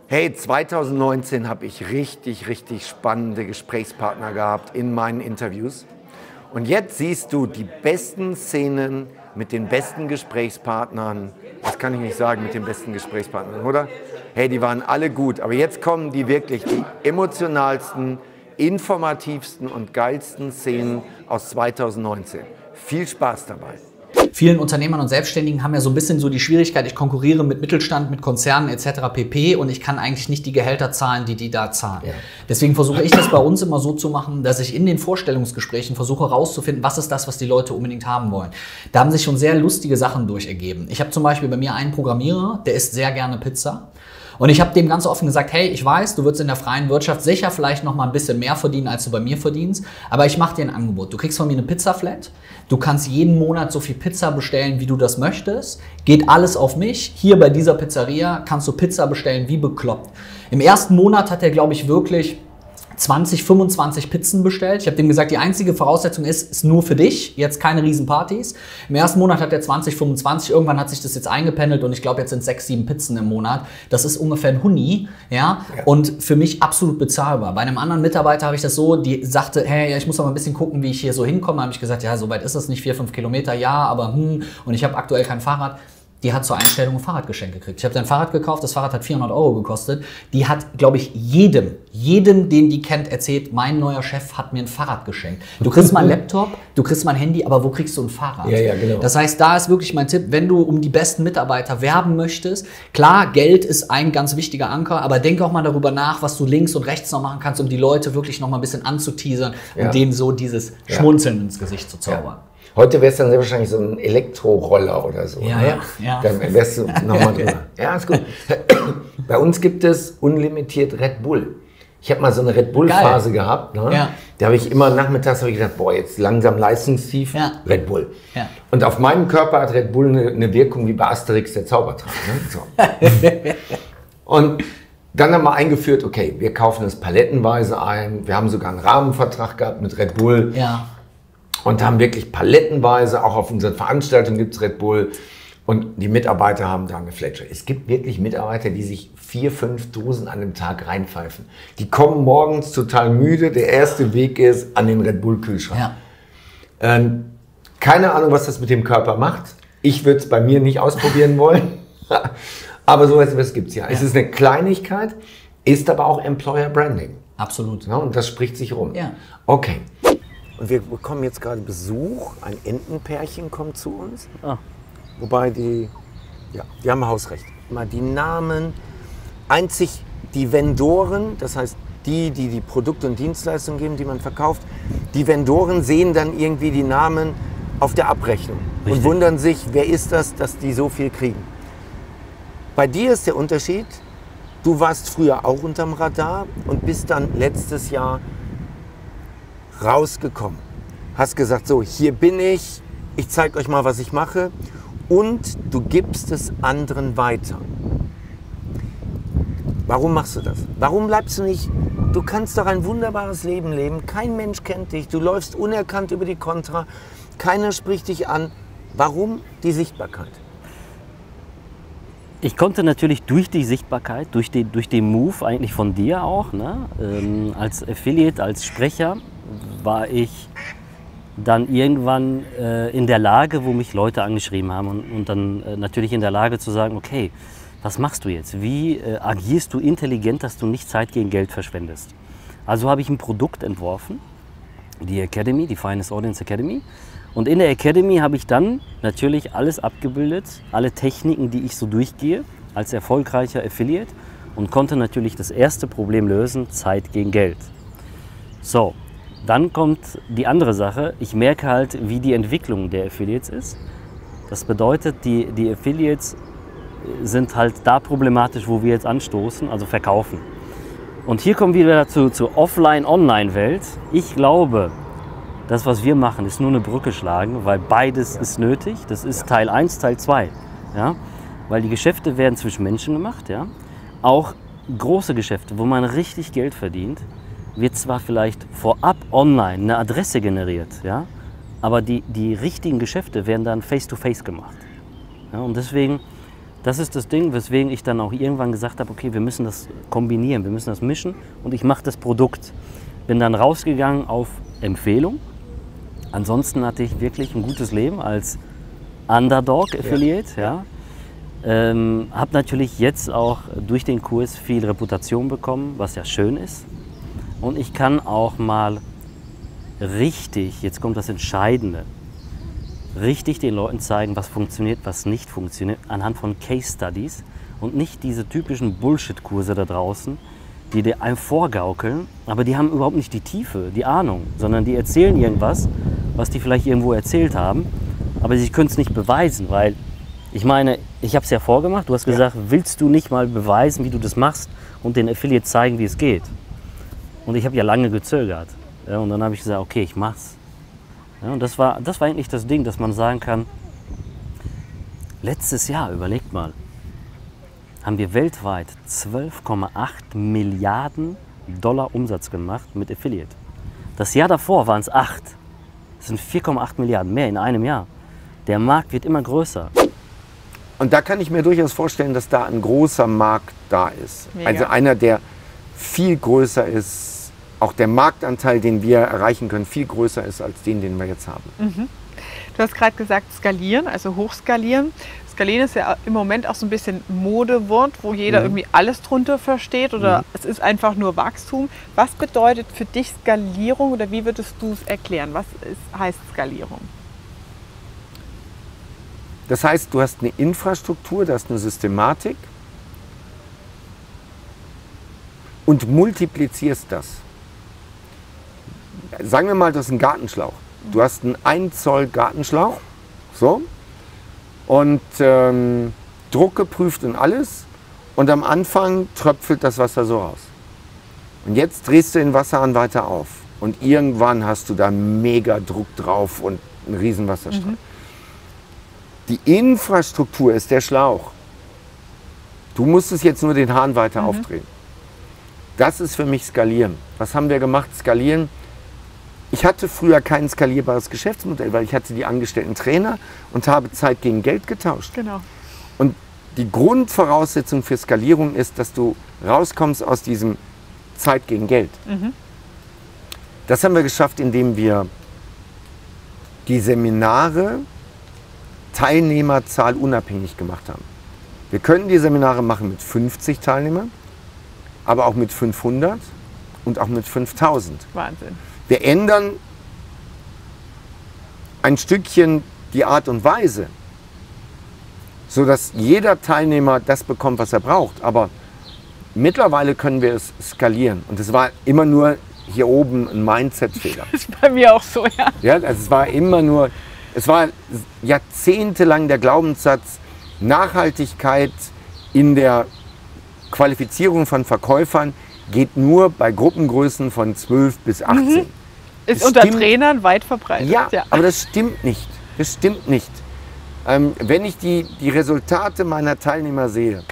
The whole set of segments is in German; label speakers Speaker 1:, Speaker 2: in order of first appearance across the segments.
Speaker 1: Hey, 2019 habe ich richtig spannende Gesprächspartner gehabt in meinen Interviews. Und jetzt siehst du die besten Szenen mit den besten Gesprächspartnern. Das kann ich nicht sagen mit den besten Gesprächspartnern, oder? Hey, die waren alle gut. Aber jetzt kommen die wirklich die emotionalsten, informativsten und geilsten Szenen aus 2019. Viel Spaß dabei.
Speaker 2: Vielen Unternehmern und Selbstständigen haben ja so ein bisschen so die Schwierigkeit, ich konkurriere mit Mittelstand, mit Konzernen etc. pp. Und ich kann eigentlich nicht die Gehälter zahlen, die die da zahlen. Ja. Deswegen versuche ich das bei uns immer so zu machen, dass ich in den Vorstellungsgesprächen versuche herauszufinden, was ist das, was die Leute unbedingt haben wollen. Da haben sich schon sehr lustige Sachen durchergeben. Ich habe zum Beispiel bei mir einen Programmierer, der isst sehr gerne Pizza. Und ich habe dem ganz offen gesagt, hey, ich weiß, du würdest in der freien Wirtschaft sicher vielleicht noch mal ein bisschen mehr verdienen, als du bei mir verdienst, aber ich mache dir ein Angebot. Du kriegst von mir eine Pizza-Flat, du kannst jeden Monat so viel Pizza bestellen, wie du das möchtest, geht alles auf mich. Hier bei dieser Pizzeria kannst du Pizza bestellen wie bekloppt. Im ersten Monat hat er, glaube ich, wirklich 20, 25 Pizzen bestellt. Ich habe dem gesagt, die einzige Voraussetzung ist nur für dich, jetzt keine Riesenpartys. Im ersten Monat hat er 20, 25, irgendwann hat sich das jetzt eingependelt und ich glaube, jetzt sind 6, 7 Pizzen im Monat. Das ist ungefähr ein Huni, ja, und für mich absolut bezahlbar. Bei einem anderen Mitarbeiter habe ich das so, die sagte, hey, ich muss aber ein bisschen gucken, wie ich hier so hinkomme. Da habe ich gesagt, ja, so weit ist das nicht, 4, 5 Kilometer, ja, aber und ich habe aktuell kein Fahrrad. Die hat zur Einstellung ein Fahrradgeschenk gekriegt. Ich habe sein Fahrrad gekauft, das Fahrrad hat 400 € gekostet. Die hat, glaube ich, jedem, den die kennt, erzählt, mein neuer Chef hat mir ein Fahrrad geschenkt. Du kriegst mal einen Laptop, du kriegst mal ein Handy, aber wo kriegst du ein Fahrrad? Ja, genau. Das heißt, da ist wirklich mein Tipp, wenn du um die besten Mitarbeiter werben möchtest, klar, Geld ist ein ganz wichtiger Anker, aber denk auch mal darüber nach, was du links und rechts noch machen kannst, um die Leute wirklich noch mal ein bisschen anzuteasern und denen so dieses Schmunzeln ins Gesicht zu zaubern.
Speaker 1: Heute wär's dann sehr wahrscheinlich so ein Elektroroller oder so. Ja. Dann wärst du nochmal drüber. Ja, ist gut. Bei uns gibt es unlimitiert Red Bull. Ich habe mal so eine Red Bull-Phase gehabt. Ne? Ja. Da habe ich immer nachmittags gedacht, boah, jetzt langsam leistungstief, Red Bull. Ja. Und auf meinem Körper hat Red Bull eine Wirkung wie bei Asterix der Zaubertrank. Ne? So. Und dann haben wir eingeführt, okay, wir kaufen das palettenweise ein. Wir haben sogar einen Rahmenvertrag gehabt mit Red Bull. Ja. Und haben wirklich palettenweise, auch auf unseren Veranstaltungen gibt es Red Bull. Und die Mitarbeiter haben da eine Fletsche. Es gibt wirklich Mitarbeiter, die sich 4, 5 Dosen an einem Tag reinpfeifen. Die kommen morgens total müde. Der erste Weg ist an den Red Bull Kühlschrank. Ja. Keine Ahnung, was das mit dem Körper macht. Ich würde es bei mir nicht ausprobieren wollen. Aber so etwas gibt es ja. Es ist eine Kleinigkeit, ist aber auch Employer Branding.
Speaker 2: Absolut.
Speaker 1: Ja, und das spricht sich rum. Ja. Okay. Und wir bekommen jetzt gerade Besuch. Ein Entenpärchen kommt zu uns. Ah. Wobei die haben Hausrecht. Mal die Namen, einzig die Vendoren, das heißt die Produkte und Dienstleistungen geben, die man verkauft. Die Vendoren sehen dann irgendwie die Namen auf der Abrechnung. Richtig. Und wundern sich, wer ist das, dass die so viel kriegen. Bei dir ist der Unterschied, du warst früher auch unterm Radar und bist dann letztes Jahr rausgekommen. Hast gesagt, so, hier bin ich zeige euch mal, was ich mache und du gibst es anderen weiter. Warum machst du das? Warum bleibst du nicht, du kannst doch ein wunderbares Leben leben, kein Mensch kennt dich, du läufst unerkannt über die Kontra, keiner spricht dich an. Warum die Sichtbarkeit?
Speaker 3: Ich konnte natürlich durch die Sichtbarkeit, durch den Move eigentlich von dir auch, ne, als Affiliate, als Sprecher, war ich dann irgendwann in der Lage, wo mich Leute angeschrieben haben und dann natürlich in der Lage zu sagen, okay, was machst du jetzt? Wie agierst du intelligent, dass du nicht Zeit gegen Geld verschwendest? Also habe ich ein Produkt entworfen, die Academy, die Finest Audience Academy. Und in der Academy habe ich dann natürlich alles abgebildet, alle Techniken, die ich so durchgehe als erfolgreicher Affiliate und konnte natürlich das erste Problem lösen, Zeit gegen Geld. So. Dann kommt die andere Sache, ich merke halt, wie die Entwicklung der Affiliates ist. Das bedeutet, die Affiliates sind halt da problematisch, wo wir jetzt anstoßen, also verkaufen. Und hier kommen wir wieder zur Offline-Online-Welt. Ich glaube, das, was wir machen, ist nur eine Brücke schlagen, weil beides ist nötig. Das ist Teil 1, Teil 2. Ja? Weil die Geschäfte werden zwischen Menschen gemacht. Ja? Auch große Geschäfte, wo man richtig Geld verdient, wird zwar vielleicht vorab online eine Adresse generiert, ja, aber die richtigen Geschäfte werden dann face-to-face gemacht. Ja, und deswegen das ist das Ding, weswegen ich dann auch irgendwann gesagt habe, okay, wir müssen das kombinieren, wir müssen das mischen und ich mache das Produkt. Bin dann rausgegangen auf Empfehlung. Ansonsten hatte ich wirklich ein gutes Leben als Underdog-Affiliate. Ja. Habe natürlich jetzt auch durch den Kurs viel Reputation bekommen, was ja schön ist. Und ich kann auch mal richtig, jetzt kommt das Entscheidende, richtig den Leuten zeigen, was funktioniert, was nicht funktioniert, anhand von Case Studies und nicht diese typischen Bullshit-Kurse da draußen, die dir einem vorgaukeln, aber die haben überhaupt nicht die Tiefe, die Ahnung, sondern die erzählen irgendwas, was die vielleicht irgendwo erzählt haben, aber sie können es nicht beweisen, weil ich meine, ich habe es ja vorgemacht, du hast gesagt, willst du nicht mal beweisen, wie du das machst und den Affiliate zeigen, wie es geht? Und ich habe ja lange gezögert. Ja, und dann habe ich gesagt, okay, ich mach's. Ja, und das war eigentlich das Ding, dass man sagen kann, letztes Jahr, überlegt mal, haben wir weltweit 12,8 Milliarden Dollar Umsatz gemacht mit Affiliate. Das Jahr davor waren es 8. Das sind 4,8 Milliarden mehr in einem Jahr. Der Markt wird immer größer.
Speaker 1: Und da kann ich mir durchaus vorstellen, dass da ein großer Markt da ist. Mega. Also einer, der viel größer ist, auch der Marktanteil, den wir erreichen können, viel größer ist als den wir jetzt haben.
Speaker 4: Mhm. Du hast gerade gesagt, skalieren, also hochskalieren. Skalieren ist ja im Moment auch so ein bisschen Modewort, wo jeder irgendwie alles drunter versteht oder es ist einfach nur Wachstum. Was bedeutet für dich Skalierung oder wie würdest du es erklären? Was heißt Skalierung?
Speaker 1: Das heißt, du hast eine Infrastruktur, du hast eine Systematik und multiplizierst das. Sagen wir mal, das ist ein Gartenschlauch. Du hast einen 1 Zoll Gartenschlauch, so, und Druck geprüft und alles. Und am Anfang tröpfelt das Wasser so raus. Und jetzt drehst du den Wasserhahn weiter auf. Und irgendwann hast du da mega Druck drauf und einen riesen Wasserstrahl. Die Infrastruktur ist der Schlauch. Du musstest jetzt nur den Hahn weiter aufdrehen. Das ist für mich Skalieren. Was haben wir gemacht? Skalieren. Ich hatte früher kein skalierbares Geschäftsmodell, weil ich hatte die angestellten Trainer und habe Zeit gegen Geld getauscht.
Speaker 4: Genau.
Speaker 1: Und die Grundvoraussetzung für Skalierung ist, dass du rauskommst aus diesem Zeit gegen Geld. Das haben wir geschafft, indem wir die Seminare Teilnehmerzahl unabhängig gemacht haben. Wir können die Seminare machen mit 50 Teilnehmern, aber auch mit 500 und auch mit 5000.
Speaker 4: Wahnsinn.
Speaker 1: Wir ändern ein Stückchen die Art und Weise, sodass jeder Teilnehmer das bekommt, was er braucht. Aber mittlerweile können wir es skalieren. Und es war immer nur hier oben ein Mindset-Fehler.
Speaker 4: Das ist bei mir auch so, ja.
Speaker 1: Ja, also es war immer nur, es war jahrzehntelang der Glaubenssatz, Nachhaltigkeit in der Qualifizierung von Verkäufern geht nur bei Gruppengrößen von 12 bis 18.
Speaker 4: Ist unter Trainern weit verbreitet.
Speaker 1: Ja, aber das stimmt nicht. Das stimmt nicht. Wenn ich die Resultate meiner Teilnehmer sehe,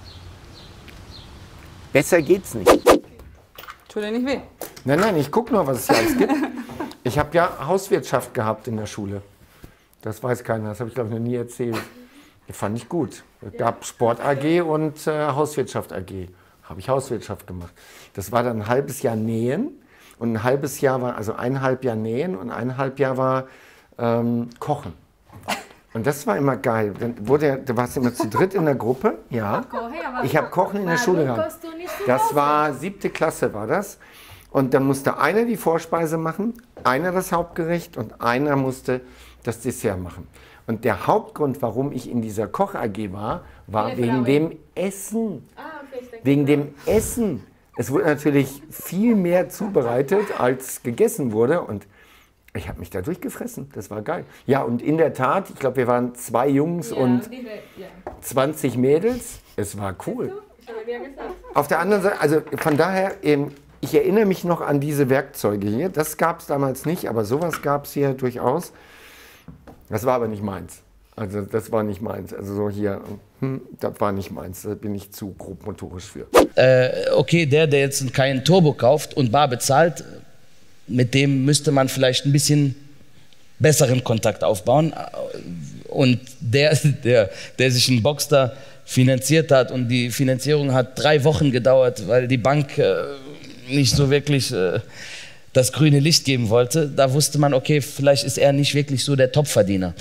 Speaker 1: besser geht's nicht.
Speaker 5: Tut dir nicht weh?
Speaker 1: Nein, ich gucke nur, was es hier alles gibt. Ich habe ja Hauswirtschaft gehabt in der Schule. Das weiß keiner, das habe ich glaube ich noch nie erzählt. Das fand ich gut. Es gab Sport AG und Hauswirtschaft AG. Habe ich Hauswirtschaft gemacht. Das war dann ein halbes Jahr Nähen und ein halbes Jahr war, also 1,5 Jahr Nähen und 1,5 Jahr war Kochen. Und das war immer geil. Da warst du immer zu dritt in der Gruppe. Ja. Ich habe Kochen in der Schule gehabt. Das war 7. Klasse war das. Und dann musste einer die Vorspeise machen, einer das Hauptgericht und einer musste das Dessert machen. Und der Hauptgrund, warum ich in dieser Koch AG war wegen dem Essen. Wegen dem Essen. Es wurde natürlich viel mehr zubereitet, als gegessen wurde. Und ich habe mich da durchgefressen. Das war geil. Ja, und in der Tat, ich glaube, wir waren 2 Jungs und 20 Mädels. Es war cool. Auf der anderen Seite, also von daher, ich erinnere mich noch an diese Werkzeuge hier. Das gab es damals nicht, aber sowas gab es hier durchaus. Das war aber nicht meins. Also das war nicht meins. Also so hier, das war nicht meins. Da bin ich zu grobmotorisch für.
Speaker 6: Okay, der jetzt keinen Turbo kauft und bar bezahlt, mit dem müsste man vielleicht ein bisschen besseren Kontakt aufbauen. Und der sich einen Boxster finanziert hat und die Finanzierung hat 3 Wochen gedauert, weil die Bank nicht so wirklich das grüne Licht geben wollte, da wusste man, okay, vielleicht ist er nicht wirklich so der Topverdiener.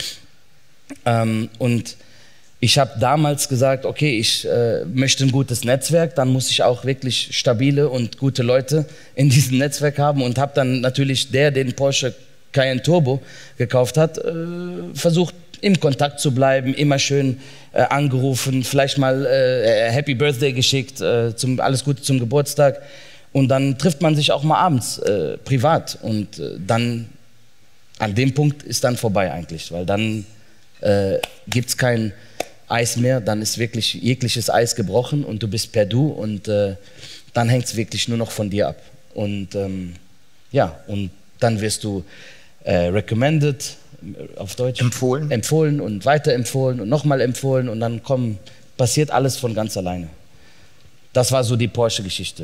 Speaker 6: Und ich habe damals gesagt, okay, ich möchte ein gutes Netzwerk, dann muss ich auch wirklich stabile und gute Leute in diesem Netzwerk haben und habe dann natürlich den Porsche Cayenne Turbo gekauft hat, versucht im Kontakt zu bleiben, immer schön angerufen, vielleicht mal Happy Birthday geschickt, alles Gute zum Geburtstag. Und dann trifft man sich auch mal abends privat und dann an dem Punkt ist dann vorbei eigentlich, weil dann gibt es kein Eis mehr, dann ist wirklich jegliches Eis gebrochen und du bist per Du und dann hängt es wirklich nur noch von dir ab. Und ja, und dann wirst du recommended, auf Deutsch empfohlen und weiterempfohlen und nochmal empfohlen und dann passiert alles von ganz alleine. Das war so die Porsche-Geschichte.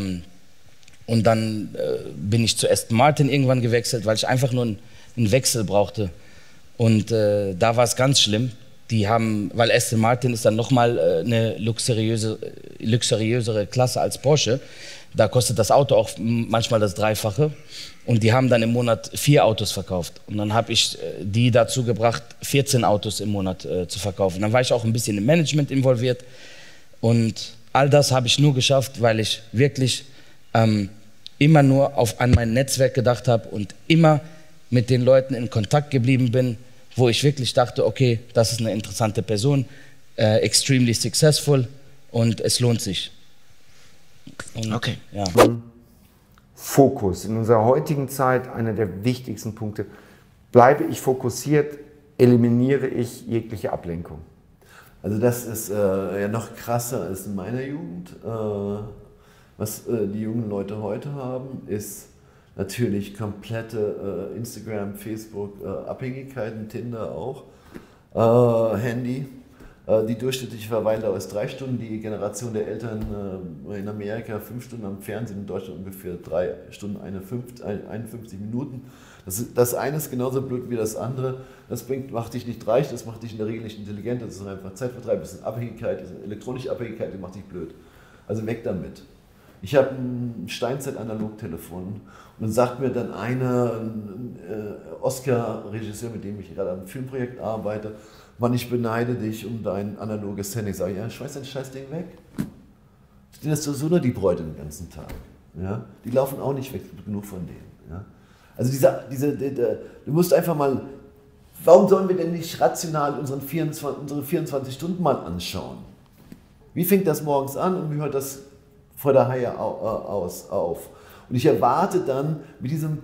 Speaker 6: Und dann bin ich zu Aston Martin irgendwann gewechselt, weil ich einfach nur einen Wechsel brauchte. Und da war es ganz schlimm. Die haben, weil Aston Martin ist dann nochmal eine luxuriösere Klasse als Porsche. Da kostet das Auto auch manchmal das Dreifache. Und die haben dann im Monat 4 Autos verkauft. Und dann habe ich die dazu gebracht, 14 Autos im Monat zu verkaufen. Dann war ich auch ein bisschen im Management involviert. Und all das habe ich nur geschafft, weil ich wirklich immer nur an mein Netzwerk gedacht habe und immer mit den Leuten in Kontakt geblieben bin, wo ich wirklich dachte, okay, das ist eine interessante Person, extremely successful und es lohnt sich. Und,
Speaker 1: okay.
Speaker 6: Ja.
Speaker 1: Fokus. In unserer heutigen Zeit einer der wichtigsten Punkte. Bleibe ich fokussiert, eliminiere ich jegliche Ablenkung.
Speaker 7: Also das ist ja noch krasser als in meiner Jugend. Was die jungen Leute heute haben, ist natürlich komplette Instagram, Facebook, Abhängigkeiten, Tinder auch, Handy. Die durchschnittliche Verweildauer ist 3 Stunden, die Generation der Eltern in Amerika 5 Stunden am Fernsehen, in Deutschland ungefähr 3 Stunden 51 Minuten. Das eine ist genauso blöd wie das andere. Das macht dich nicht reich, das macht dich in der Regel nicht intelligent, das ist einfach Zeitvertreib, das ist Abhängigkeit, das ist elektronische Abhängigkeit, die macht dich blöd. Also weg damit. Ich habe ein Steinzeit-Analogtelefon und dann sagt mir dann ein Oscar-Regisseur, mit dem ich gerade am Filmprojekt arbeite, Mann, ich beneide dich um dein analoges Handy. Ich sage, ja, schmeiß dein Scheißding weg. Denen ist so nur die Bräute den ganzen Tag. Ja? Die laufen auch nicht weg, genug von denen. Ja? Also du musst einfach mal, warum sollen wir denn nicht rational unsere 24 Stunden mal anschauen? Wie fängt das morgens an und wie hört das vor der Haie auf? Und ich erwarte dann mit diesem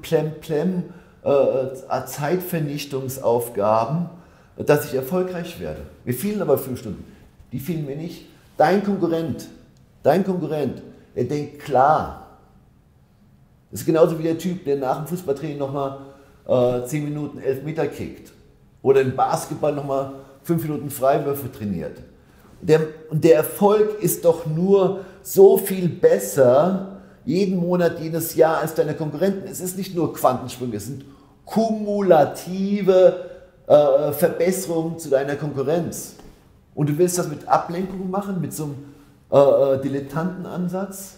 Speaker 7: Zeitvernichtungsaufgaben, dass ich erfolgreich werde. Mir fehlen aber 5 Stunden. Die fehlen mir nicht. Dein Konkurrent, der denkt klar. Das ist genauso wie der Typ, der nach dem Fußballtraining nochmal 10 Minuten 11 Meter kickt. Oder im Basketball nochmal 5 Minuten Freiwürfe trainiert. Und der Erfolg ist doch nur so viel besser, jeden Monat, jedes Jahr als deine Konkurrenten. Es ist nicht nur Quantensprünge, es sind kumulative Verbesserungen zu deiner Konkurrenz. Und du willst das mit Ablenkung machen, mit so einem Dilettantenansatz?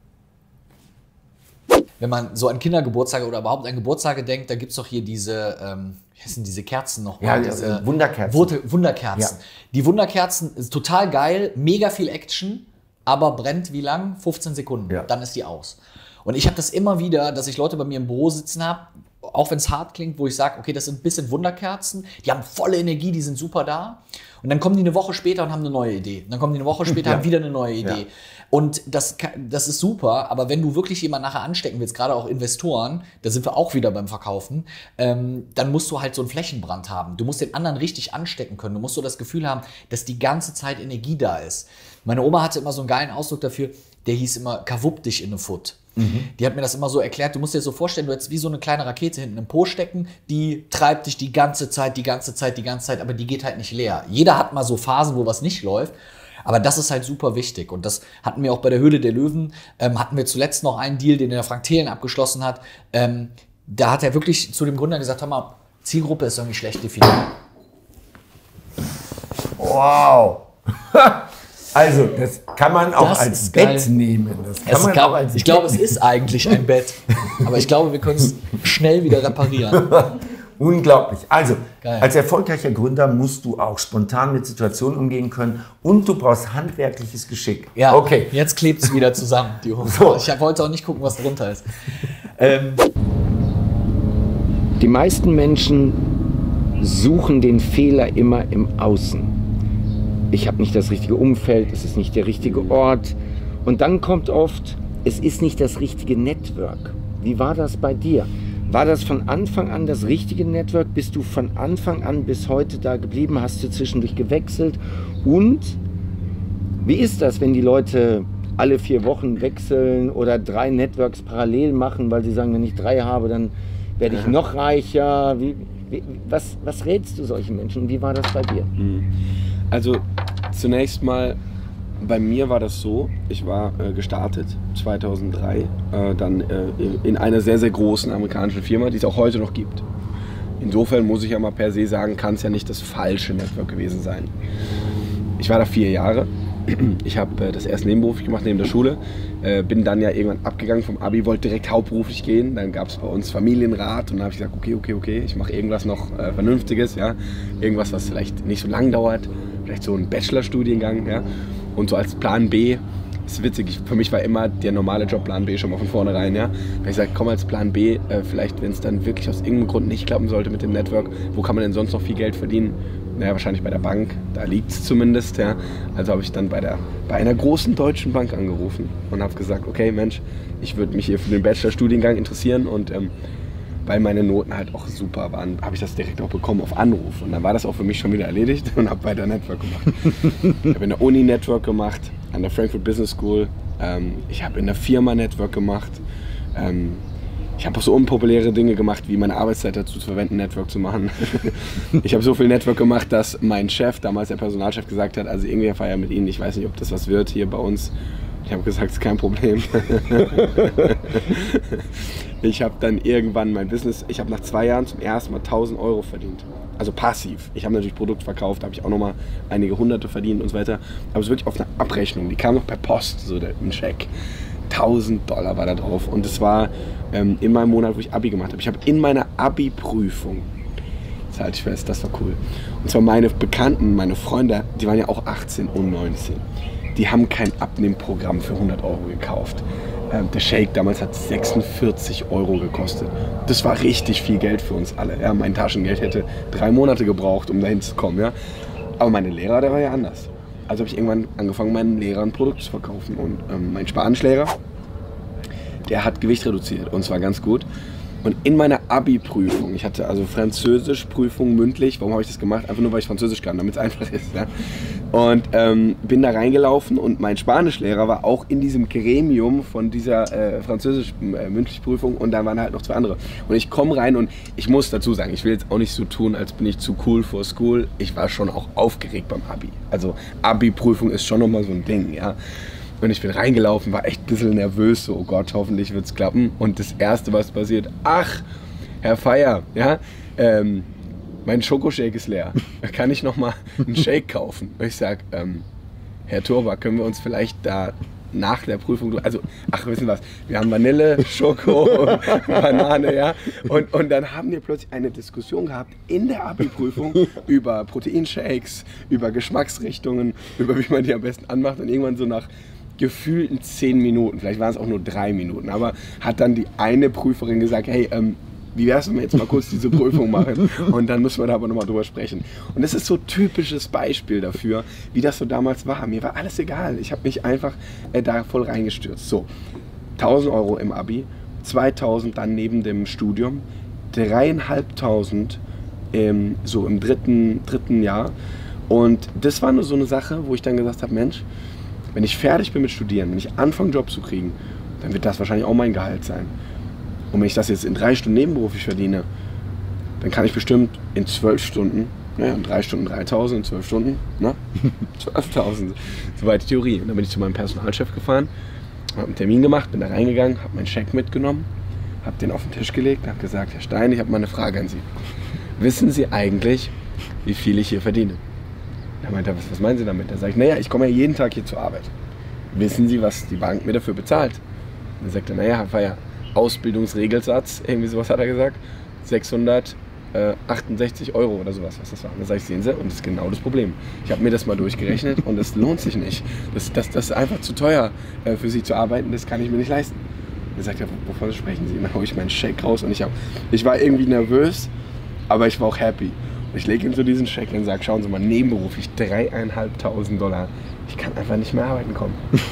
Speaker 2: Wenn man so an Kindergeburtstage oder überhaupt an Geburtstage denkt, da gibt es doch hier diese, wie heißen diese Kerzen nochmal?
Speaker 1: Ja, diese Wunderkerzen.
Speaker 2: Wunderkerzen. Ja. Die Wunderkerzen ist total geil, mega viel Action, aber brennt wie lang? 15 Sekunden, ja. Dann ist die aus. Und ich habe das immer wieder, dass ich Leute bei mir im Büro sitzen habe, auch wenn es hart klingt, wo ich sage, okay, das sind ein bisschen Wunderkerzen, die haben volle Energie, die sind super da. Und dann kommen die eine Woche später und haben eine neue Idee. Und dann kommen die eine Woche später und haben wieder eine neue Idee. Ja. Und das ist super, aber wenn du wirklich jemanden nachher anstecken willst, gerade auch Investoren, da sind wir auch wieder beim Verkaufen, dann musst du halt so einen Flächenbrand haben. Du musst den anderen richtig anstecken können. Du musst so das Gefühl haben, dass die ganze Zeit Energie da ist. Meine Oma hatte immer so einen geilen Ausdruck dafür, der hieß immer, kawupp dich in ne Foot. Die hat mir das immer so erklärt, du musst dir so vorstellen, du hättest wie so eine kleine Rakete hinten im Po stecken, die treibt dich die ganze Zeit, aber die geht halt nicht leer. Jeder hat mal so Phasen, wo was nicht läuft, aber das ist halt super wichtig und das hatten wir auch bei der Höhle der Löwen, hatten wir zuletzt noch einen Deal, den der Frank Thelen abgeschlossen hat, da hat er wirklich zu dem Gründer gesagt, hör mal, Zielgruppe ist irgendwie schlecht definiert.
Speaker 1: Wow! Also, das kann man auch als Bett nehmen.
Speaker 2: Ich glaube, es ist eigentlich ein Bett. Aber ich glaube, wir können es schnell wieder reparieren.
Speaker 1: Unglaublich. Also, als erfolgreicher Gründer musst du auch spontan mit Situationen umgehen können und du brauchst handwerkliches Geschick.
Speaker 2: Ja, okay. Jetzt klebt es wieder zusammen, die Hose. So. Ich wollte auch nicht gucken, was drunter ist.
Speaker 1: Die meisten Menschen suchen den Fehler immer im Außen. Ich habe nicht das richtige Umfeld, es ist nicht der richtige Ort. Und dann kommt oft, es ist nicht das richtige Network. Wie war das bei dir? War das von Anfang an das richtige Network? Bist du von Anfang an bis heute da geblieben? Hast du zwischendurch gewechselt? Und wie ist das, wenn die Leute alle 4 Wochen wechseln oder 3 Networks parallel machen, weil sie sagen, wenn ich 3 habe, dann werde ich noch reicher? Was rätst du solchen Menschen? Wie war das bei dir?
Speaker 8: Also zunächst mal, bei mir war das so, ich war gestartet 2003, dann in einer sehr, sehr großen amerikanischen Firma, die es auch heute noch gibt. Insofern muss ich ja mal per se sagen, kann es ja nicht das falsche Network gewesen sein. Ich war da 4 Jahre. Ich habe das erst nebenberuflich gemacht, neben der Schule. Bin dann ja irgendwann abgegangen vom Abi, wollte direkt hauptberuflich gehen. Dann gab es bei uns Familienrat und dann habe ich gesagt, okay, ich mache irgendwas noch Vernünftiges. Ja? Irgendwas, was vielleicht nicht so lang dauert. Vielleicht so ein Bachelorstudiengang. Ja? Und so als Plan B, ist witzig, für mich war immer der normale Job Plan B schon mal von vornherein. Ja? Weil ich sage, komm als Plan B, vielleicht wenn es dann wirklich aus irgendeinem Grund nicht klappen sollte mit dem Network, wo kann man denn sonst noch viel Geld verdienen? Naja, wahrscheinlich bei der Bank, da liegt es zumindest. Ja. Also habe ich dann bei einer großen deutschen Bank angerufen und habe gesagt, okay Mensch, ich würde mich hier für den Bachelorstudiengang interessieren und weil meine Noten halt auch super waren, habe ich das direkt auch bekommen auf Anruf. Und dann war das auch für mich schon wieder erledigt und habe weiter Network gemacht. Ich habe in der Uni Network gemacht, an der Frankfurt Business School. Ich habe in der Firma Network gemacht. Ich habe auch so unpopuläre Dinge gemacht, wie meine Arbeitszeit dazu zu verwenden, Network zu machen. Ich habe so viel Network gemacht, dass mein Chef, damals der Personalchef, gesagt hat, also irgendwie feier mit Ihnen, ich weiß nicht, ob das was wird hier bei uns. Ich habe gesagt, ist kein Problem. Ich habe dann irgendwann mein Business, ich habe nach 2 Jahren zum ersten Mal 1.000 € verdient. Also passiv. Ich habe natürlich Produkt verkauft, habe ich auch nochmal einige Hunderte verdient und so weiter. Aber es ist wirklich auf einer Abrechnung, die kam noch per Post, so ein Scheck. $1.000 war da drauf und das war in meinem Monat, wo ich Abi gemacht habe. Ich habe in meiner Abi-Prüfung, das halte ich fest, das war cool, und zwar meine Bekannten, meine Freunde, die waren ja auch 18 und 19, die haben kein Abnehmprogramm für 100 € gekauft. Der Shake damals hat 46 € gekostet. Das war richtig viel Geld für uns alle. Ja, mein Taschengeld hätte 3 Monate gebraucht, um dahin zu kommen. Ja. Aber meine Lehrer, der war ja anders. Also habe ich irgendwann angefangen, meinen Lehrern ein Produkt zu verkaufen. Und mein Spanischlehrer, der hat Gewicht reduziert und zwar ganz gut. Und in meiner Abi-Prüfung, ich hatte also Französisch-Prüfung mündlich. Warum habe ich das gemacht? Einfach nur, weil ich Französisch kann, damit es einfach ist. Ja? Und bin da reingelaufen und mein Spanischlehrer war auch in diesem Gremium von dieser Französisch-mündlich-Prüfung und da waren halt noch 2 andere. Und ich komme rein und ich muss dazu sagen, ich will jetzt auch nicht so tun, als bin ich zu cool for school. Ich war schon auch aufgeregt beim Abi. Also Abi-Prüfung ist schon nochmal so ein Ding, ja. Und ich bin reingelaufen, war echt ein bisschen nervös, so, oh Gott, hoffentlich wird es klappen. Und das Erste, was passiert, ach, Herr Feier, ja, mein Schokoshake ist leer. Kann ich noch mal einen Shake kaufen? Und ich sage, Herr Turba, können wir uns vielleicht da nach der Prüfung, also, ach, wissen was, wir haben Vanille, Schoko, Banane, ja. Und dann haben wir plötzlich eine Diskussion gehabt in der Abi-Prüfung über Proteinshakes, über Geschmacksrichtungen, über wie man die am besten anmacht. Und irgendwann so nach gefühlten 10 Minuten, vielleicht waren es auch nur 3 Minuten, aber hat dann die eine Prüferin gesagt, hey, wie wär's, wenn wir jetzt mal kurz diese Prüfung machen und dann müssen wir da aber nochmal drüber sprechen. Und das ist so ein typisches Beispiel dafür, wie das so damals war. Mir war alles egal, ich habe mich einfach da voll reingestürzt. So, 1.000 € im Abi, 2.000 dann neben dem Studium, 3.500 so im dritten Jahr. Und das war nur so eine Sache, wo ich dann gesagt habe, Mensch, wenn ich fertig bin mit Studieren, wenn ich anfange, Job zu kriegen, dann wird das wahrscheinlich auch mein Gehalt sein. Und wenn ich das jetzt in 3 Stunden nebenberuflich verdiene, dann kann ich bestimmt in 12 Stunden, naja, in 3 Stunden 3.000, in 12 Stunden, ne? 12.000, soweit die Theorie. Und dann bin ich zu meinem Personalchef gefahren, habe einen Termin gemacht, bin da reingegangen, habe meinen Scheck mitgenommen, habe den auf den Tisch gelegt und habe gesagt, Herr Stein, ich habe mal eine Frage an Sie. Wissen Sie eigentlich, wie viel ich hier verdiene? Da meinte er, was meinen Sie damit? Da sage ich, naja, ich komme ja jeden Tag hier zur Arbeit. Wissen Sie, was die Bank mir dafür bezahlt? Und dann sagt er, naja, war ja Ausbildungsregelsatz, irgendwie sowas hat er gesagt, 668 € oder sowas, was das war. Und dann sage ich, sehen Sie, und das ist genau das Problem. Ich habe mir das mal durchgerechnet und es lohnt sich nicht. Das ist einfach zu teuer für Sie zu arbeiten, das kann ich mir nicht leisten. Er sagt, ja, wovon sprechen Sie? Und dann hole ich meinen Scheck raus und ich war irgendwie nervös, aber ich war auch happy. Und ich lege ihm so diesen Scheck und sage, schauen Sie mal, nebenberuflich 3.500 $. Ich kann einfach nicht mehr arbeiten kommen.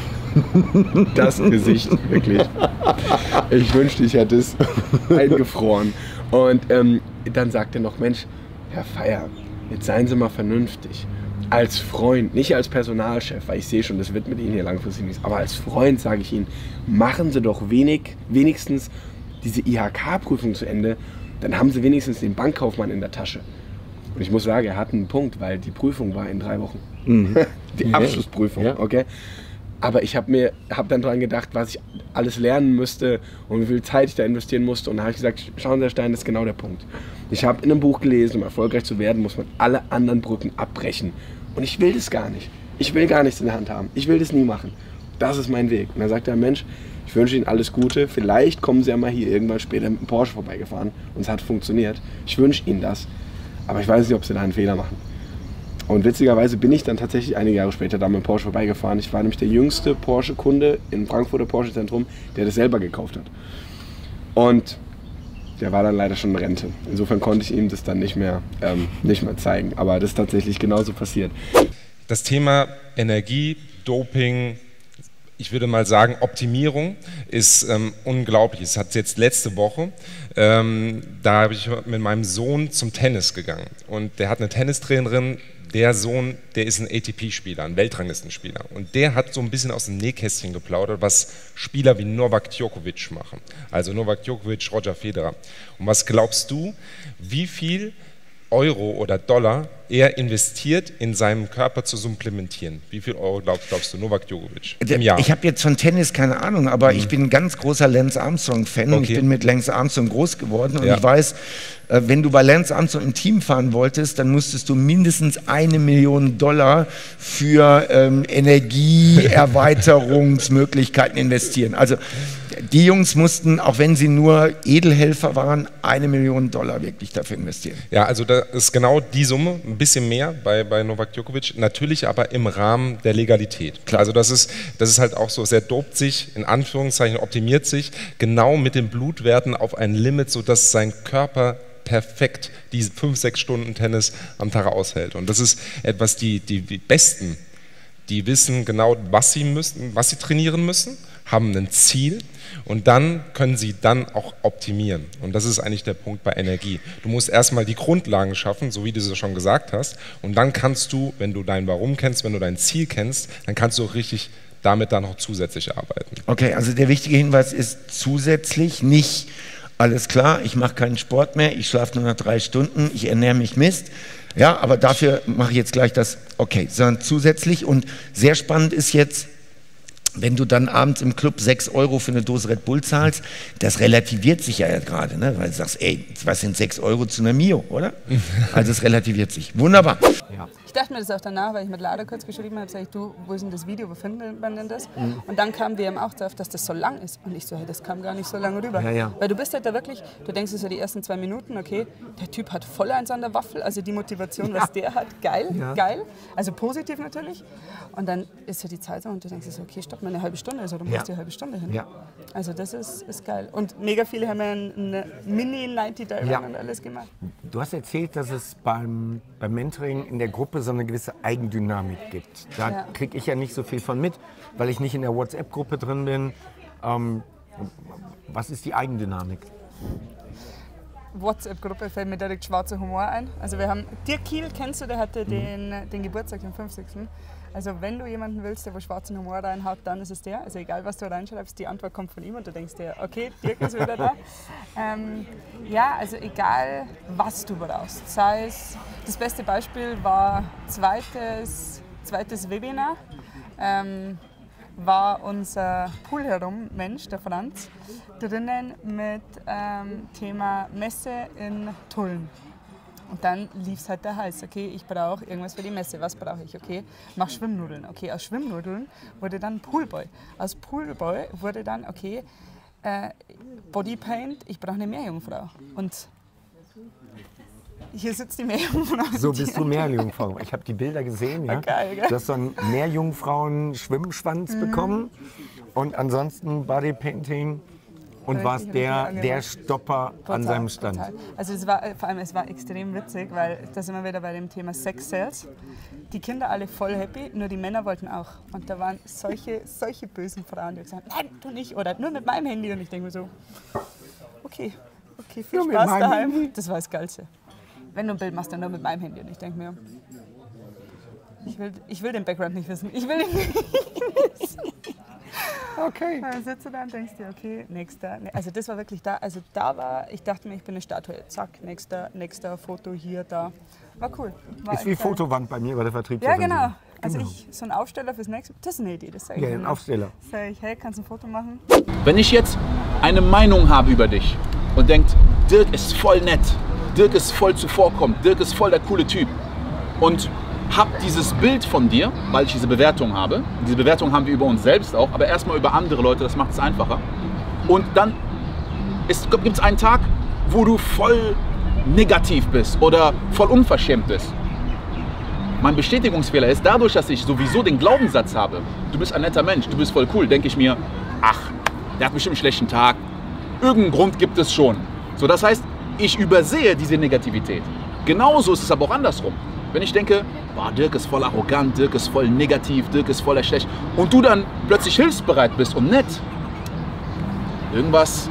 Speaker 8: Das Gesicht, wirklich. Ich wünschte, ich hätte es eingefroren. Und dann sagt er noch, Mensch, Herr Feier, jetzt seien Sie mal vernünftig. Als Freund, nicht als Personalchef, weil ich sehe schon, das wird mit Ihnen hier langfristig nichts, aber als Freund sage ich Ihnen, machen Sie doch wenigstens diese IHK-Prüfung zu Ende, dann haben Sie wenigstens den Bankkaufmann in der Tasche. Und ich muss sagen, er hat einen Punkt, weil die Prüfung war in 3 Wochen. Mhm. Die Abschlussprüfung, ja. Okay? Aber ich hab dann daran gedacht, was ich alles lernen müsste und wie viel Zeit ich da investieren musste. Und da habe ich gesagt, schauen Sie, Herr Stein, das ist genau der Punkt. Ich habe in einem Buch gelesen, um erfolgreich zu werden, muss man alle anderen Brücken abbrechen. Und ich will das gar nicht. Ich will gar nichts in der Hand haben. Ich will das nie machen. Das ist mein Weg. Und dann sagt er, Mensch, ich wünsche Ihnen alles Gute. Vielleicht kommen Sie ja mal hier irgendwann später mit einem Porsche vorbeigefahren. Und es hat funktioniert. Ich wünsche Ihnen das. Aber ich weiß nicht, ob Sie da einen Fehler machen. Und witzigerweise bin ich dann tatsächlich einige Jahre später da mit dem Porsche vorbeigefahren. Ich war nämlich der jüngste Porsche-Kunde im Frankfurter Porsche-Zentrum, der das selber gekauft hat. Und der war dann leider schon in Rente. Insofern konnte ich ihm das dann nicht mehr zeigen. Aber das ist tatsächlich genauso passiert.
Speaker 9: Das Thema Energie, Doping, ich würde mal sagen, Optimierung ist unglaublich. Es hat jetzt letzte Woche, da habe ich mit meinem Sohn zum Tennis gegangen. Und der hat eine Tennistrainerin, der Sohn, der ist ein ATP-Spieler, ein Weltranglistenspieler. Und der hat so ein bisschen aus dem Nähkästchen geplaudert, was Spieler wie Novak Djokovic machen. Also Novak Djokovic, Roger Federer. Und was glaubst du, wie viel Euro oder Dollar er investiert, in seinem Körper zu supplementieren? Wie viel Euro glaubst du, Novak Djokovic im Jahr?
Speaker 1: Ich habe jetzt von Tennis keine Ahnung, aber ich bin ein ganz großer Lance Armstrong-Fan. Okay. Ich bin mit Lance Armstrong groß geworden und ich weiß, wenn du bei Lance Armstrong im Team fahren wolltest, dann musstest du mindestens $1 Million für Energieerweiterungsmöglichkeiten investieren. Also die Jungs mussten, auch wenn sie nur Edelhelfer waren, $1 Million wirklich dafür investieren.
Speaker 9: Ja, also da ist genau die Summe, ein bisschen mehr bei Novak Djokovic, natürlich aber im Rahmen der Legalität. Klar. Also das ist halt auch so, er dopt sich, in Anführungszeichen optimiert sich, genau mit den Blutwerten auf ein Limit, sodass sein Körper perfekt diese 5-6 Stunden Tennis am Tag aushält. Und das ist etwas, die Besten, die wissen genau, was sie trainieren müssen, haben ein Ziel und dann können sie dann auch optimieren. Und das ist eigentlich der Punkt bei Energie. Du musst erstmal die Grundlagen schaffen, so wie du es schon gesagt hast, und dann kannst du, wenn du dein Warum kennst, wenn du dein Ziel kennst, dann kannst du auch richtig damit dann noch zusätzlich arbeiten.
Speaker 1: Okay, also der wichtige Hinweis ist zusätzlich, nicht alles klar, ich mache keinen Sport mehr, ich schlafe nur noch 3 Stunden, ich ernähre mich Mist. Ja, aber dafür mache ich jetzt gleich das, okay, sondern zusätzlich. Und sehr spannend ist jetzt, wenn du dann abends im Club 6 € für eine Dose Red Bull zahlst, das relativiert sich ja gerade, ne? Weil du sagst, ey, was sind 6 € zu einer Mio, oder? Also es relativiert sich. Wunderbar.
Speaker 5: Ja. Ich dachte mir das auch danach, weil ich mit Lada kurz geschrieben habe, sag ich, du, wo ist denn das Video, wo findet man denn das? Mhm. Und dann kam DM auch drauf, dass das so lang ist. Und ich so, hey, das kam gar nicht so lange rüber. Ja, ja. Weil du bist halt da wirklich, du denkst so die ersten 2 Minuten, okay, der Typ hat voll eins an der Waffel, also die Motivation, was der hat, geil, geil. Also positiv natürlich. Und dann ist so die Zeit so und du denkst so, okay, stopp mal eine halbe Stunde, also du musst die halbe Stunde hin. Ja. Also das ist geil. Und mega viele haben ja eine Mini-90-Day-Run und alles gemacht.
Speaker 1: Du hast erzählt, dass es beim Mentoring in der Gruppe so eine gewisse Eigendynamik gibt. Da kriege ich ja nicht so viel von mit, weil ich nicht in der WhatsApp-Gruppe drin bin. Was ist die Eigendynamik?
Speaker 5: WhatsApp-Gruppe fällt mir direkt schwarzer Humor ein. Also wir haben, Dirk Kiel, kennst du, der hatte den Geburtstag, den 50. Also wenn du jemanden willst, der wo schwarzen Humor reinhaut, dann ist es der. Also egal, was du reinschreibst, die Antwort kommt von ihm und du denkst dir, okay, Dirk ist wieder da. Ja, also egal, was du brauchst. Sei es, das beste Beispiel war zweites Webinar. War unser Pool-Herum-Mensch, der Franz, drinnen mit Thema Messe in Tulln. Und dann lief es halt der Hals. Okay, ich brauche irgendwas für die Messe. Was brauche ich? Okay, mach Schwimmnudeln. Okay, aus Schwimmnudeln wurde dann Poolboy. Aus Poolboy wurde dann, okay, Bodypaint, ich brauche eine Meerjungfrau. Und hier sitzt die Meerjungfrau.
Speaker 1: So bist du Meerjungfrau. Ich habe die Bilder gesehen. Ja?
Speaker 5: Geil,
Speaker 1: du hast so einen Meerjungfrauen-Schwimmschwanz bekommen und ansonsten Bodypainting und warst der Stopper an seinem Stand.
Speaker 5: Total. Also es war, vor allem, es war extrem witzig, weil da sind wir wieder bei dem Thema Sex Sales. Die Kinder alle voll happy, nur die Männer wollten auch. Und da waren solche bösen Frauen, die gesagt haben, nein, du nicht, oder nur mit meinem Handy. Und ich denke mir so, okay, viel Spaß daheim. Handy. Das war das Geilste. Wenn du ein Bild machst, dann nur mit meinem Handy. Und ich denke mir, ich will den Background nicht wissen. Ich will ihn nicht wissen.
Speaker 1: Okay.
Speaker 5: Dann sitzt du da und denkst dir, okay, nächster. Also das war wirklich da. Also da war, ich dachte mir, ich bin eine Statue. Zack, nächster Foto hier, da. War cool.
Speaker 1: Ist wie Fotowand bei mir bei der Vertrieb.
Speaker 5: Ja, genau. Also so ein Aufsteller fürs nächste Mal, das ist eine Idee. Das sage ich
Speaker 1: ein Aufsteller.
Speaker 5: Sag ich, hey, kannst du ein Foto machen?
Speaker 10: Wenn ich jetzt eine Meinung habe über dich und denkt, Dirk ist voll nett, Dirk ist voll zuvorkommend, Dirk ist voll der coole Typ und hab dieses Bild von dir, weil ich diese Bewertung habe. Diese Bewertung haben wir über uns selbst auch, aber erstmal über andere Leute, das macht es einfacher. Und dann gibt es einen Tag, wo du voll negativ bist oder voll unverschämt bist. Mein Bestätigungsfehler ist, dadurch, dass ich sowieso den Glaubenssatz habe, du bist ein netter Mensch, du bist voll cool, denke ich mir, ach, der hat bestimmt einen schlechten Tag. Irgendeinen Grund gibt es schon. So, das heißt, ich übersehe diese Negativität. Genauso ist es aber auch andersrum. Wenn ich denke, boah, Dirk ist voll arrogant, Dirk ist voll negativ, Dirk ist voll schlecht und du dann plötzlich hilfsbereit bist und nett, irgendwas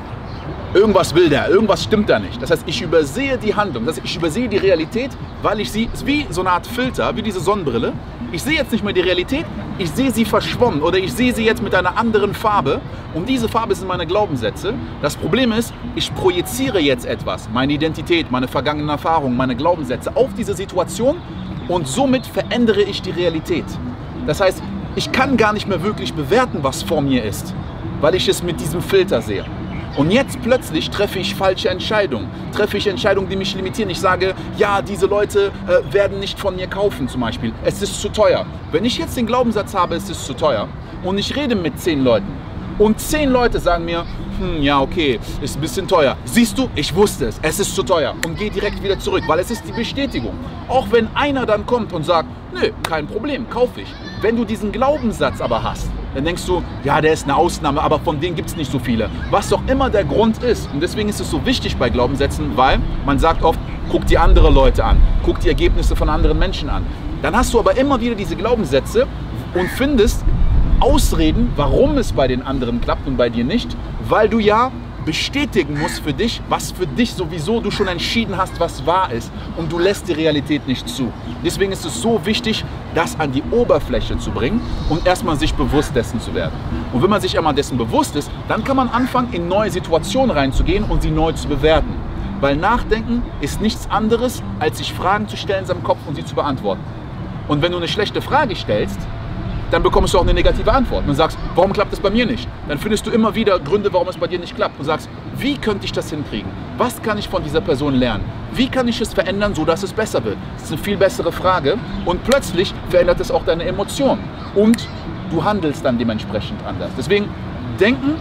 Speaker 10: will der, irgendwas stimmt da nicht. Das heißt, ich übersehe die Handlung, das heißt, ich übersehe die Realität, weil ich sie, ist wie so eine Art Filter, wie diese Sonnenbrille. Ich sehe jetzt nicht mehr die Realität, ich sehe sie verschwommen oder ich sehe sie jetzt mit einer anderen Farbe und diese Farbe sind meine Glaubenssätze. Das Problem ist, ich projiziere jetzt etwas, meine Identität, meine vergangenen Erfahrungen, meine Glaubenssätze auf diese Situation und somit verändere ich die Realität. Das heißt, ich kann gar nicht mehr wirklich bewerten, was vor mir ist, weil ich es mit diesem Filter sehe. Und jetzt plötzlich treffe ich falsche Entscheidungen. Treffe ich Entscheidungen, die mich limitieren. Ich sage, ja, diese Leute werden nicht von mir kaufen zum Beispiel. Es ist zu teuer. Wenn ich jetzt den Glaubenssatz habe, es ist zu teuer und ich rede mit 10 Leuten und 10 Leute sagen mir, ja okay, ist ein bisschen teuer. Siehst du, ich wusste es ist zu teuer und gehe direkt wieder zurück, weil es ist die Bestätigung. Auch wenn einer dann kommt und sagt, nö, kein Problem, kaufe ich. Wenn du diesen Glaubenssatz aber hast, dann denkst du, ja, der ist eine Ausnahme, aber von denen gibt es nicht so viele. Was doch immer der Grund ist. Und deswegen ist es so wichtig bei Glaubenssätzen, weil man sagt oft, guck dir andere Leute an, guck die Ergebnisse von anderen Menschen an. Dann hast du aber immer wieder diese Glaubenssätze und findest Ausreden, warum es bei den anderen klappt und bei dir nicht, weil du ja bestätigen musst für dich, was für dich sowieso du schon entschieden hast, was wahr ist und du lässt die Realität nicht zu. Deswegen ist es so wichtig, das an die Oberfläche zu bringen und erstmal sich bewusst dessen zu werden. Und wenn man sich einmal dessen bewusst ist, dann kann man anfangen, in neue Situationen reinzugehen und sie neu zu bewerten. Weil Nachdenken ist nichts anderes, als sich Fragen zu stellen in seinem Kopf und sie zu beantworten. Und wenn du eine schlechte Frage stellst, dann bekommst du auch eine negative Antwort und sagst, warum klappt das bei mir nicht? Dann findest du immer wieder Gründe, warum es bei dir nicht klappt und sagst, wie könnte ich das hinkriegen? Was kann ich von dieser Person lernen? Wie kann ich es verändern, sodass es besser wird? Das ist eine viel bessere Frage und plötzlich verändert es auch deine Emotionen und du handelst dann dementsprechend anders. Deswegen denken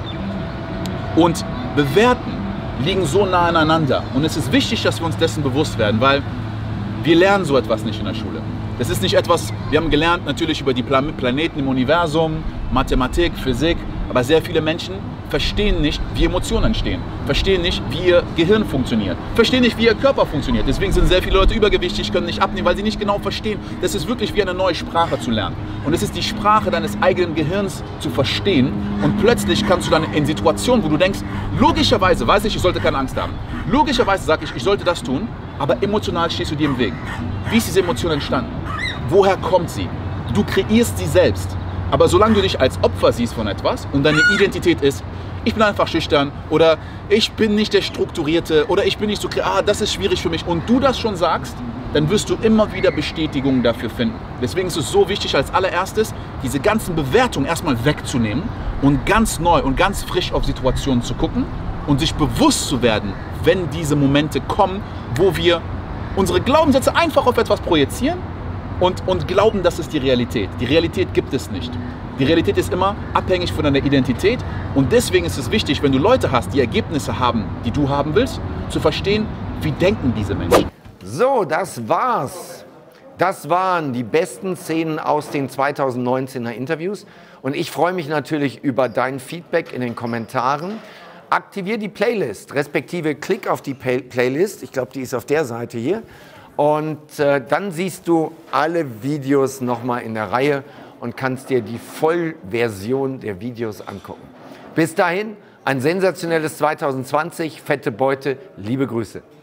Speaker 10: und bewerten liegen so nah aneinander und es ist wichtig, dass wir uns dessen bewusst werden, weil wir lernen so etwas nicht in der Schule. Das ist nicht etwas, wir haben gelernt natürlich über die Planeten im Universum, Mathematik, Physik, aber sehr viele Menschen verstehen nicht, wie Emotionen entstehen, verstehen nicht, wie ihr Gehirn funktioniert, verstehen nicht, wie ihr Körper funktioniert. Deswegen sind sehr viele Leute übergewichtig, können nicht abnehmen, weil sie nicht genau verstehen. Das ist wirklich wie eine neue Sprache zu lernen. Und es ist die Sprache deines eigenen Gehirns zu verstehen und plötzlich kannst du dann in Situationen, wo du denkst, logischerweise weiß ich sollte keine Angst haben. Logischerweise sage ich sollte das tun, aber emotional stehst du dir im Weg. Wie ist diese Emotion entstanden? Woher kommt sie? Du kreierst sie selbst. Aber solange du dich als Opfer siehst von etwas und deine Identität ist, ich bin einfach schüchtern oder ich bin nicht der Strukturierte oder ich bin nicht so, das ist schwierig für mich und du das schon sagst, dann wirst du immer wieder Bestätigungen dafür finden. Deswegen ist es so wichtig, als allererstes diese ganzen Bewertungen erstmal wegzunehmen und ganz neu und ganz frisch auf Situationen zu gucken und sich bewusst zu werden, wenn diese Momente kommen, wo wir unsere Glaubenssätze einfach auf etwas projizieren und glauben, das ist die Realität. Die Realität gibt es nicht. Die Realität ist immer abhängig von deiner Identität und deswegen ist es wichtig, wenn du Leute hast, die Ergebnisse haben, die du haben willst, zu verstehen, wie denken diese Menschen.
Speaker 1: So, das war's. Das waren die besten Szenen aus den 2019er Interviews und ich freue mich natürlich über dein Feedback in den Kommentaren. Aktivier die Playlist, respektive klick auf die Playlist, ich glaube, die ist auf der Seite hier und dann siehst du alle Videos nochmal in der Reihe und kannst dir die Vollversion der Videos angucken. Bis dahin, ein sensationelles 2020, fette Beute, liebe Grüße.